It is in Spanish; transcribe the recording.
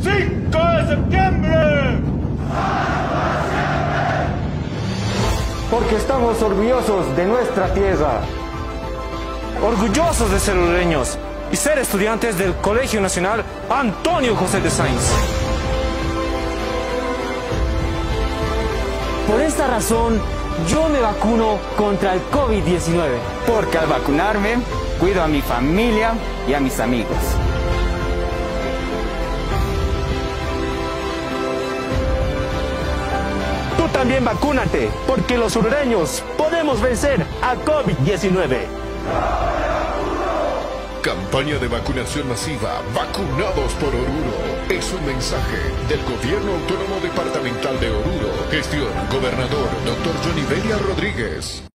5 de septiembre. Porque estamos orgullosos de nuestra tierra. Orgullosos de ser orureños y ser estudiantes del Colegio Nacional Antonio José de Sáenz. Por esta razón, yo me vacuno contra el COVID-19. Porque al vacunarme, cuido a mi familia y a mis amigos. Tú también vacúnate, porque los orureños podemos vencer a COVID-19. Campaña de vacunación masiva. Vacunados por Oruro. Es un mensaje del Gobierno Autónomo Departamental de Oruro. Gestión Gobernador Dr. Johnny Belia Rodríguez.